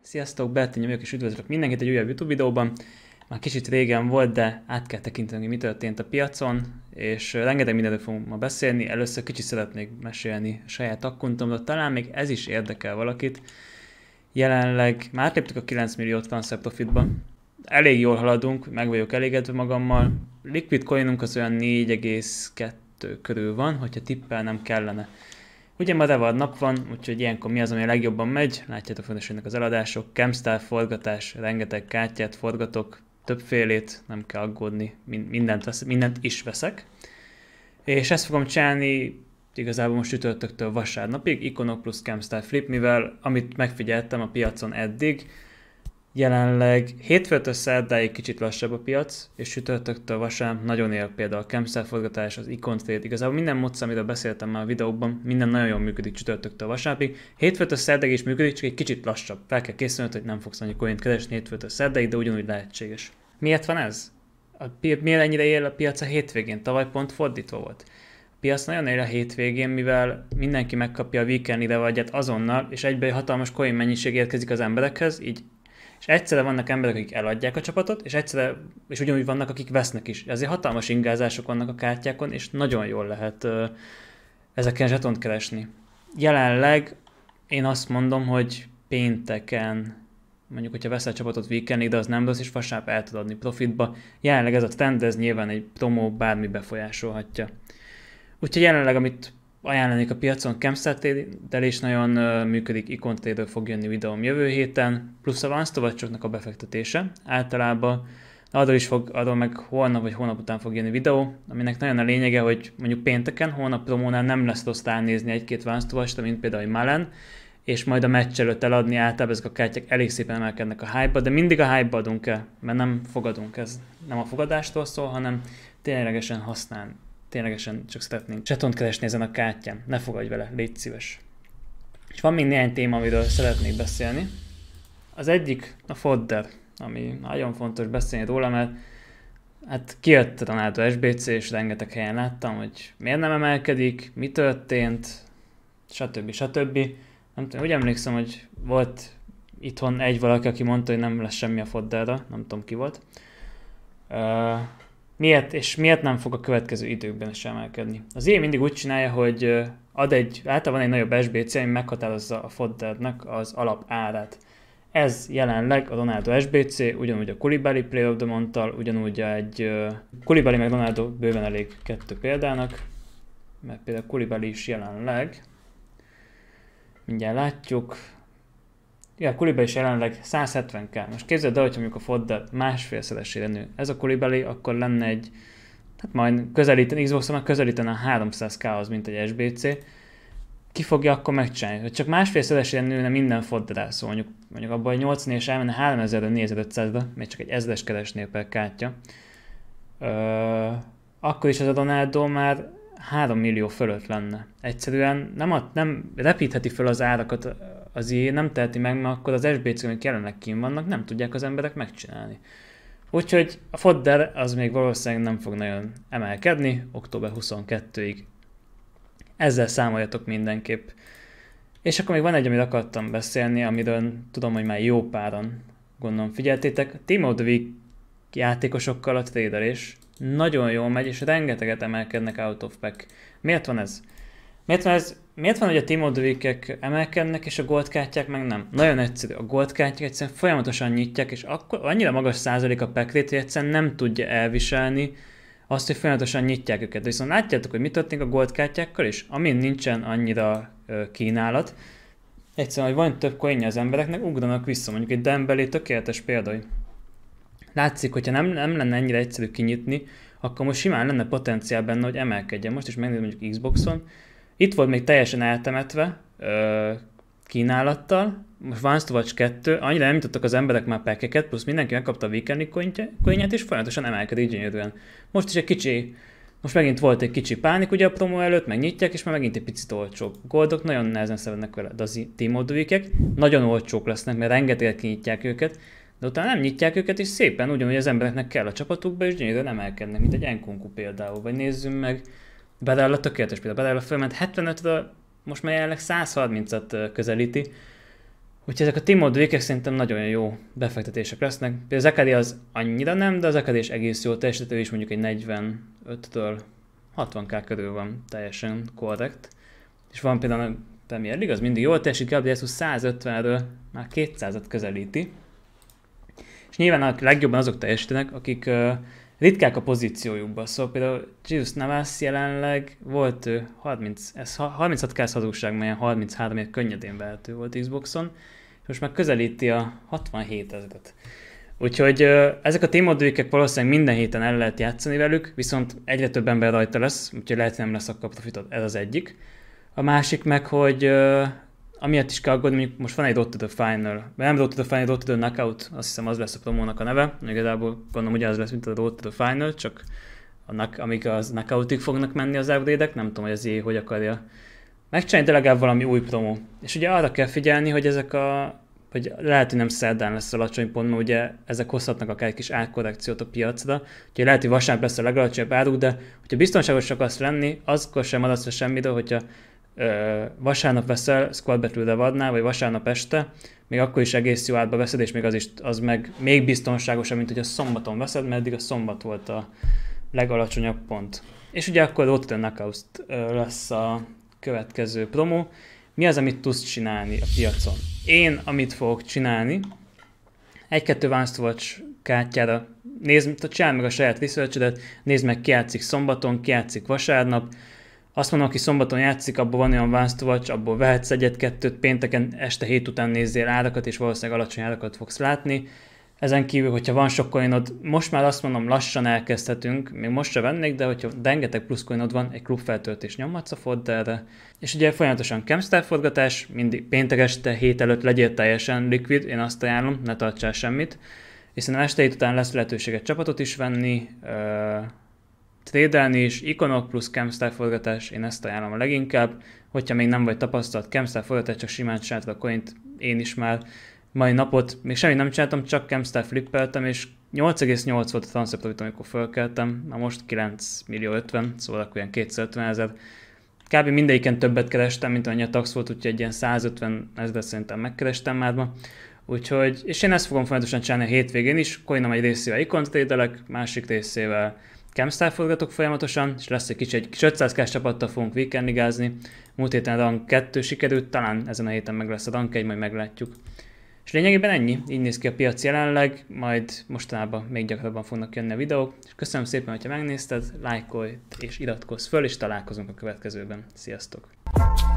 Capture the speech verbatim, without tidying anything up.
Sziasztok, Bertényi vagyok és üdvözlök mindenkit egy újabb YouTube videóban. Már kicsit régen volt, de át kell tekinteni, mi történt a piacon, és rengeteg mindenről fogunk ma beszélni. Először kicsit szeretnék mesélni a saját akkuntomról, talán még ez is érdekel valakit. Jelenleg már léptük a kilenc milliót transfer profitba. Elég jól haladunk, meg vagyok elégedve magammal. Liquid coinunk az olyan négy egész kettő körül van, hogyha tippel nem kellene. Ugye ma revad nap van, úgyhogy ilyenkor mi az, ami a legjobban megy? Látjátok fontosan az eladások, Camstar forgatás, rengeteg kártyát forgatok, többfélét, nem kell aggódni, mindent, vesz, mindent is veszek. És ezt fogom csinálni igazából most csütörtöktől vasárnapig, Iconok plusz Camstar Flip, mivel amit megfigyeltem a piacon eddig, jelenleg hétfőtől szerdáig kicsit lassabb a piac, és csütörtöktől vasárnap nagyon él például a Camstar forgatás, az Icon Trade, igazából minden módszer, amiről beszéltem már a videóban, minden nagyon jól működik csütörtöktől vasárnapig. Hétfőtől szerdáig is működik, csak egy kicsit lassabb. Fel kell készülnöd, hogy nem fogsz annyi coint keresni hétfőtől szerdáig, de ugyanúgy lehetséges. Miért van ez? A pi- miért ennyire él a piac a hétvégén? Tavaly pont fordítva volt. A piac nagyon él a hétvégén, mivel mindenki megkapja a weekend idevagyat azonnal, és egyben hatalmas coin mennyiség érkezik az emberekhez, így és egyszerre vannak emberek, akik eladják a csapatot, és egyszerre, és ugyanúgy vannak, akik vesznek is. Ezért hatalmas ingázások vannak a kártyákon, és nagyon jól lehet uh, ezeken zsetont keresni. Jelenleg én azt mondom, hogy pénteken, mondjuk, hogyha veszel a csapatot weekendig, de az nem rossz, és vasárnap el tud adni profitba. Jelenleg ez a trend, ez nyilván egy promó bármi befolyásolhatja. Úgyhogy jelenleg, amit ajánlanék a piacon, Camstar Trade-del is nagyon uh, működik, Icon Trade-ről fog jönni videóm jövő héten, plusz a Vance-tovacsoknak a befektetése. Általában arról is fog, arról meg holnap vagy hónap után fog jönni videó, aminek nagyon a lényege, hogy mondjuk pénteken, holnap promónál nem lesz rossz ránézni egy-két Vance-tovacst, mint például egy Malen, és majd a meccs előtt eladni, általában ezek a kártyák elég szépen emelkednek a hype-ba, de mindig a hype-ba adunk el, mert nem fogadunk, ez nem a fogadástól szól, hanem ténylegesen használni. Ténylegesen csak szeretnénk zsetont keresni ezen a kártyán. Ne fogadj vele, légy szíves. És van még néhány téma, amiről szeretnék beszélni. Az egyik a fodder, ami nagyon fontos beszélni róla, mert hát kijött a Ronaldo es bé cé, és rengeteg helyen láttam, hogy miért nem emelkedik, mi történt, stb. stb. Nem tudom, úgy emlékszem, hogy volt itthon egy valaki, aki mondta, hogy nem lesz semmi a fodderra, nem tudom ki volt. Uh, Miért, és miért nem fog a következő időkben is emelkedni? Az ilyen mindig úgy csinálja, hogy ad egy, általában van egy nagyobb es bé cé, ami meghatározza a foddernek az alap árát. Ez jelenleg a Ronaldo es bé cé, ugyanúgy a Koulibaly Player of the Month-tal, ugyanúgy egy uh, Koulibaly meg Ronaldo bőven elég kettő példának, mert például Koulibaly is jelenleg, mindjárt látjuk, ja, a Koulibaly is jelenleg száz hetven k. Most képzeld el, hogyha mondjuk a fodder másfélszeresére nő. Ez a Koulibaly, akkor lenne egy, hát majd közelíteni, Xboxon közelítene a háromszáz k-hoz, mint egy es bé cé. Ki fogja akkor megcsinálni? Hogy csak másfélszeresére nőne minden fodder, szóval mondjuk, mondjuk abban a nyolcvan és elmenne háromezerről négyezer-ötszázra, még csak egy ezres keresnél per kártya. Ö, akkor is az a Ronaldo már három millió fölött lenne. Egyszerűen nem, ad, nem repítheti föl az árakat, az ilyen nem teheti meg, mert akkor az es bé cé, amik jelenleg kín vannak, nem tudják az emberek megcsinálni. Úgyhogy a fodder az még valószínűleg nem fog nagyon emelkedni, október huszonkettedikéig. Ezzel számoljatok mindenképp. És akkor még van egy, amit akartam beszélni, amiről tudom, hogy már jó páran gondolom figyeltétek. Team of the Week játékosokkal a traderés nagyon jól megy, és rengeteget emelkednek out of pack. Miért van ez? Miért van ez? Miért van, hogy a Team of the Week-ek emelkednek, és a gold kártyák meg nem? Nagyon egyszerű. A gold kártyák egyszerűen folyamatosan nyitják, és akkor annyira magas százalék a pack rate, hogy egyszerűen nem tudja elviselni azt, hogy folyamatosan nyitják őket. De viszont látjátok, hogy mi történik a gold kártyákkal is? Amin nincsen annyira ö, kínálat, egyszerűen, hogy van több coinja az embereknek, ugranak vissza. Mondjuk egy Dembélé tökéletes példa. Látszik, hogyha nem, nem lenne ennyire egyszerű kinyitni, akkor most simán lenne potenciál benne, hogy emelkedjen. Most is megnézem mondjuk Xboxon. Itt volt még teljesen eltemetve ö, kínálattal, most Vance-tovacs kettő, annyira nem nyitottak az emberek már packeket, plusz mindenki megkapta a weekendi coinját, és folyamatosan emelkedik gyönyörűen. Most is egy kicsi, most megint volt egy kicsi pánik ugye a promó előtt, megnyitják, és már megint egy picit olcsóbb. Goldok nagyon nehezen szenvednek vele, de az Team of the Week-ek nagyon olcsók lesznek, mert rengeteget kinyitják őket, de utána nem nyitják őket, és szépen ugyanúgy az embereknek kell a csapatukba, és gyönyörűen emelkednek, mint egy Nkunku például, vagy nézzünk meg, Barella tökéletes például, Barella fölment hetvenötről, most már jelenleg száz harmincat közelíti, Úgyhogy ezek a Team Week-ek szerintem nagyon jó befektetések lesznek. Például az Ekadi az annyira nem, de az Ekadi is egész jó teljesítő, is mondjuk egy negyvenöttől hatvan ká körül van teljesen korrekt. És van például a Premier League, az mindig jól teljesít, Gabriel Jesus százötvenről már kétszázat közelíti. És nyilván a legjobban azok teljesítenek, akik uh, ritkák a pozíciójukban. Szóval például Jesus Navas jelenleg volt ő harminc, ez harminchat ká hazugság, melyen harminchárom könnyedén vehető volt Xboxon, és most már közelíti a hatvanhét ezret. Úgyhogy uh, ezek a témadőkek valószínűleg minden héten el lehet játszani velük, viszont egyre több ember rajta lesz, úgyhogy lehet, hogy nem lesz akkor profitot, ez az egyik. A másik meg, hogy uh, amiatt is kell aggódni, mondjuk most van egy Road to the Final, nem Road to the Final, Road to the Knockout, azt hiszem az lesz a promónak a neve, igazából gondolom ugyanaz lesz, mint a Road to the Final, csak annak, amik az Knockoutig fognak menni az upgrade-ek, nem tudom, hogy az é hogy akarja megcsinálni, de legalább valami új promó. És ugye arra kell figyelni, hogy ezek a, hogy lehet, hogy nem szerdán lesz alacsony pont, mert ugye ezek hozhatnak akár egy kis árkorrekciót a piacra, úgyhogy lehet, hogy vasárnap lesz a legalacsonyabb áruk, de hogyha biztonságos akarsz lenni, azkor sem maradsz a semmiről, hogyha ö, vasárnap veszel Squad Battle-re vadnál, vagy vasárnap este, még akkor is egész jó árba veszed, és még az is az meg még biztonságosabb, mint hogy a szombaton veszed, mert eddig a szombat volt a legalacsonyabb pont. És ugye akkor Road to the Knockout lesz a következő promó. Mi az, amit tudsz csinálni a piacon? Én, amit fogok csinálni, egy-kettő Advanced Watch kártyára nézd, csináld meg a saját research-edet, nézd meg, ki játszik szombaton, ki játszik vasárnap. Azt mondom, aki szombaton játszik, abból van olyan Advanced Watch, abból vehetsz egyet-kettőt, pénteken este hét után nézzél árakat, és valószínűleg alacsony árakat fogsz látni. Ezen kívül, hogyha van sok coinod, most már azt mondom, lassan elkezdhetünk, még most se vennék, de hogyha rengeteg plusz coinod van, egy klubfeltöltés nyomhatsz a folderre. És ugye folyamatosan Camstar forgatás, mindig péntek este, hét előtt legyél teljesen liquid, én azt ajánlom, ne tartsál semmit. Hiszen este hét után lesz lehetőséget csapatot is venni, uh, tradelni is, ikonok plusz Camstar forgatás, én ezt ajánlom a leginkább. Hogyha még nem vagy tapasztalt Camstar forgatás, csak simán csináltad a coint, én is már mai napot még semmit nem csináltam, csak Camstar flippeltem, és nyolc egész nyolc volt a transfer profit, amikor fölkeltem, na most kilenc millió ötven, szóval akkor ilyen kétszázötven ezer. Kb. Mindegyiken többet kerestem, mint annyi a tax volt, úgyhogy egy ilyen százötven ezer szerintem megkerestem már ma. Úgyhogy, és én ezt fogom folyamatosan csinálni a hétvégén is, coinom egy részével ikont trédelek, másik részével Camstar forgatok folyamatosan, és lesz egy kicsi, egy kis ötszáz ká-s csapattal fogunk weekendigázni. Múlt héten rank kettő sikerült, talán ezen a héten meg lesz a rank egy, majd meglátjuk. És lényegében ennyi, így néz ki a piac jelenleg, majd mostanában még gyakrabban fognak jönni a videók. És köszönöm szépen, hogyha megnézted, lájkolj és iratkozz föl, és találkozunk a következőben. Sziasztok!